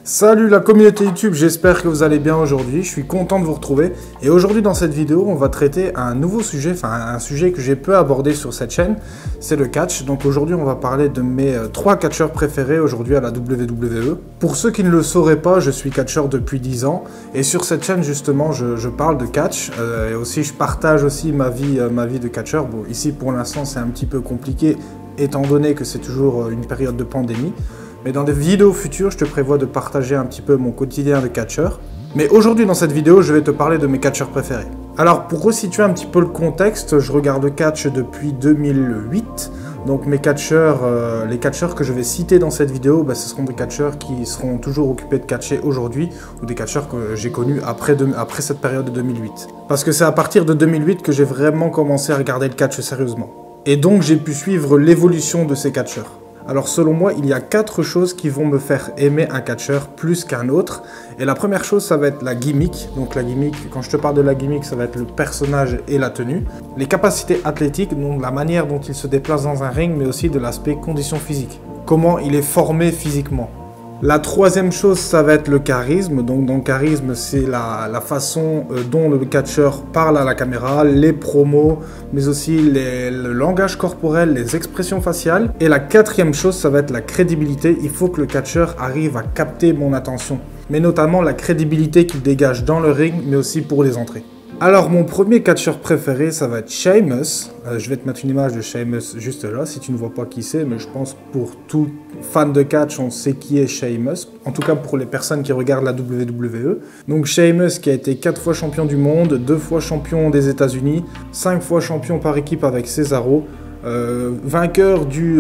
Salut la communauté YouTube, j'espère que vous allez bien aujourd'hui, je suis content de vous retrouver. Et aujourd'hui dans cette vidéo, on va traiter un nouveau sujet, un sujet que j'ai peu abordé sur cette chaîne, c'est le catch. Donc aujourd'hui on va parler de mes 3 catcheurs préférés aujourd'hui à la WWE. Pour ceux qui ne le sauraient pas, je suis catcheur depuis 10 ans. Et sur cette chaîne justement, je parle de catch. Et aussi je partage aussi ma vie de catcheur. Bon, ici pour l'instant c'est un petit peu compliqué, étant donné que c'est toujours une période de pandémie. Mais dans des vidéos futures, je te prévois de partager un petit peu mon quotidien de catcheur. Mais aujourd'hui, dans cette vidéo, je vais te parler de mes catcheurs préférés. Alors, pour resituer un petit peu le contexte, je regarde le catch depuis 2008. Donc, mes catcheurs, les catcheurs que je vais citer dans cette vidéo, ce seront des catcheurs qui seront toujours occupés de catcher aujourd'hui, ou des catcheurs que j'ai connus après cette période de 2008. Parce que c'est à partir de 2008 que j'ai vraiment commencé à regarder le catch sérieusement. Et donc, j'ai pu suivre l'évolution de ces catcheurs. Alors selon moi, il y a 4 choses qui vont me faire aimer un catcheur plus qu'un autre. Et la première chose, ça va être la gimmick. Donc la gimmick, quand je te parle de la gimmick, ça va être le personnage et la tenue. Les capacités athlétiques, donc la manière dont il se déplace dans un ring, mais aussi de l'aspect condition physique. Comment il est formé physiquement. La troisième chose, ça va être le charisme. Donc dans le charisme, c'est la façon dont le catcheur parle à la caméra, les promos, mais aussi le langage corporel, les expressions faciales. Et la quatrième chose, ça va être la crédibilité. Il faut que le catcheur arrive à capter mon attention. Mais notamment la crédibilité qu'il dégage dans le ring, mais aussi pour les entrées. Alors mon premier catcheur préféré, ça va être Sheamus. Je vais te mettre une image de Sheamus juste là, si tu ne vois pas qui c'est, mais je pense que pour tout fan de catch, on sait qui est Sheamus. En tout cas pour les personnes qui regardent la WWE. Donc Sheamus qui a été 4 fois champion du monde, 2 fois champion des États-Unis, 5 fois champion par équipe avec Cesaro, vainqueur du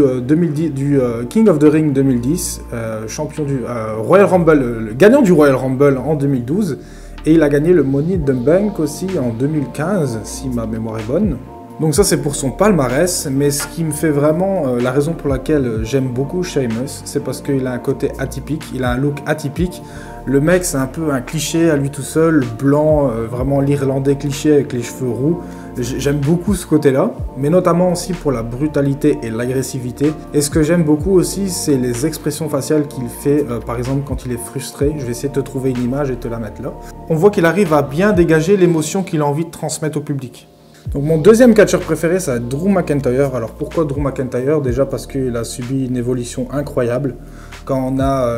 King of the Ring 2010, champion du Royal Rumble, le gagnant du Royal Rumble en 2012. Et il a gagné le Money in the Bank aussi en 2015, si ma mémoire est bonne. Donc ça c'est pour son palmarès, mais ce qui me fait vraiment, la raison pour laquelle j'aime beaucoup Sheamus, c'est parce qu'il a un côté atypique, il a un look atypique. Le mec c'est un peu un cliché à lui tout seul, blanc, vraiment l'Irlandais cliché avec les cheveux roux. J'aime beaucoup ce côté-là, mais notamment aussi pour la brutalité et l'agressivité. Et ce que j'aime beaucoup aussi, c'est les expressions faciales qu'il fait, par exemple quand il est frustré. Je vais essayer de te trouver une image et te la mettre là. On voit qu'il arrive à bien dégager l'émotion qu'il a envie de transmettre au public. Donc mon deuxième catcheur préféré, ça va être Drew McIntyre. Alors pourquoi Drew McIntyre? Déjà parce qu'il a subi une évolution incroyable. Quand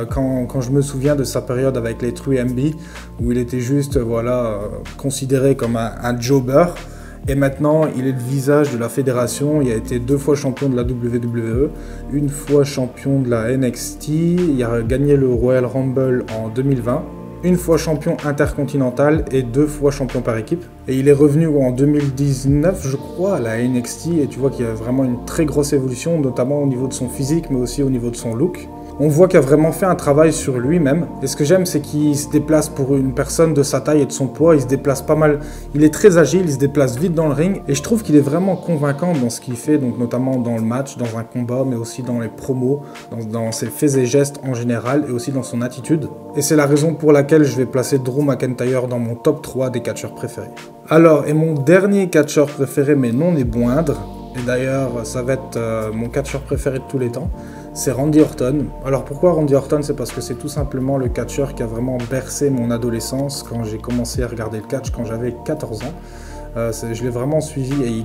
je me souviens de sa période avec les 3MB, où il était juste considéré comme un jobber. Et maintenant, il est le visage de la fédération. Il a été 2 fois champion de la WWE, 1 fois champion de la NXT. Il a gagné le Royal Rumble en 2020. 1 fois champion intercontinental et 2 fois champion par équipe. Et il est revenu en 2019, je crois, à la NXT. Et tu vois qu'il y a vraiment une très grosse évolution, notamment au niveau de son physique, mais aussi au niveau de son look. On voit qu'il a vraiment fait un travail sur lui-même. Et ce que j'aime, c'est qu'il se déplace pour une personne de sa taille et de son poids. Il se déplace pas mal. Il est très agile, il se déplace vite dans le ring. Et je trouve qu'il est vraiment convaincant dans ce qu'il fait, donc notamment dans le match, dans un combat, mais aussi dans les promos, dans ses faits et gestes en général, et aussi dans son attitude. Et c'est la raison pour laquelle je vais placer Drew McIntyre dans mon top 3 des catcheurs préférés. Alors, et mon dernier catcheur préféré, mais non des moindres, et d'ailleurs, ça va être mon catcheur préféré de tous les temps, c'est Randy Orton. Alors pourquoi Randy Orton? C'est parce que c'est tout simplement le catcheur qui a vraiment bercé mon adolescence quand j'ai commencé à regarder le catch quand j'avais 14 ans. Je l'ai vraiment suivi et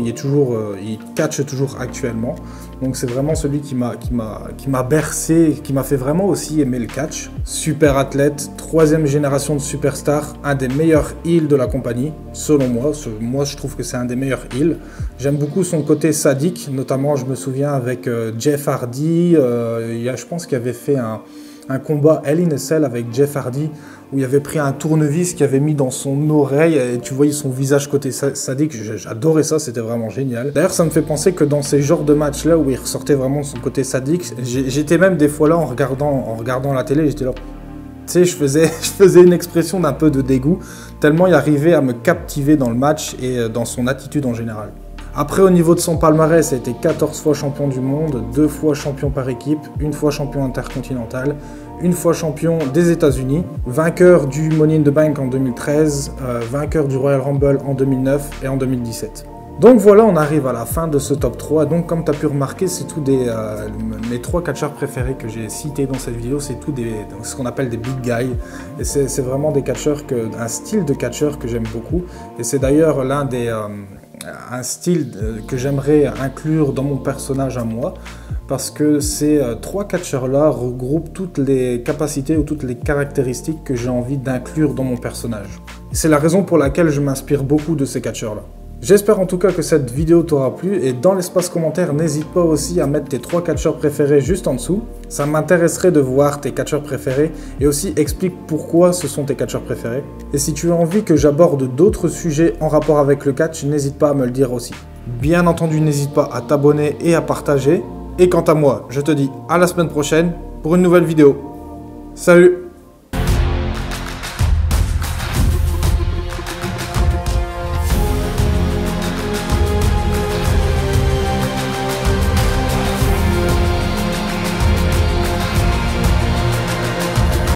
il catche toujours actuellement. Donc c'est vraiment celui qui m'a bercé, qui m'a fait vraiment aussi aimer le catch. Super athlète, 3e génération de superstar, un des meilleurs heels de la compagnie, selon moi. Moi je trouve que c'est un des meilleurs heels. J'aime beaucoup son côté sadique, notamment je me souviens avec Jeff Hardy, je pense qu'il avait fait un combat Hell in a Cell avec Jeff Hardy où il avait pris un tournevis qu'il avait mis dans son oreille et tu voyais son visage côté sadique. J'adorais ça, c'était vraiment génial. D'ailleurs, ça me fait penser que dans ces genres de matchs-là où il ressortait vraiment son côté sadique, j'étais même des fois là en regardant la télé, j'étais là. Tu sais, je faisais une expression d'un peu de dégoût, tellement il arrivait à me captiver dans le match et dans son attitude en général. Après, au niveau de son palmarès, il a été 14 fois champion du monde, 2 fois champion par équipe, 1 fois champion intercontinental, 1 fois champion des États-Unis, vainqueur du Money in the Bank en 2013, vainqueur du Royal Rumble en 2009 et en 2017. Donc voilà, on arrive à la fin de ce top 3. Donc comme tu as pu remarquer, c'est tous mes 3 catcheurs préférés que j'ai cités dans cette vidéo, c'est tout ce qu'on appelle des big guys. Et c'est vraiment des catcheurs, un style de catcheur que j'aime beaucoup. Et c'est d'ailleurs un style que j'aimerais inclure dans mon personnage à moi. Parce que ces 3 catcheurs-là regroupent toutes les capacités ou toutes les caractéristiques que j'ai envie d'inclure dans mon personnage. C'est la raison pour laquelle je m'inspire beaucoup de ces catcheurs-là. J'espère en tout cas que cette vidéo t'aura plu et dans l'espace commentaire, n'hésite pas aussi à mettre tes 3 catcheurs préférés juste en dessous. Ça m'intéresserait de voir tes catcheurs préférés et aussi explique pourquoi ce sont tes catcheurs préférés. Et si tu as envie que j'aborde d'autres sujets en rapport avec le catch, n'hésite pas à me le dire aussi. Bien entendu, n'hésite pas à t'abonner et à partager. Et quant à moi, je te dis à la semaine prochaine pour une nouvelle vidéo. Salut!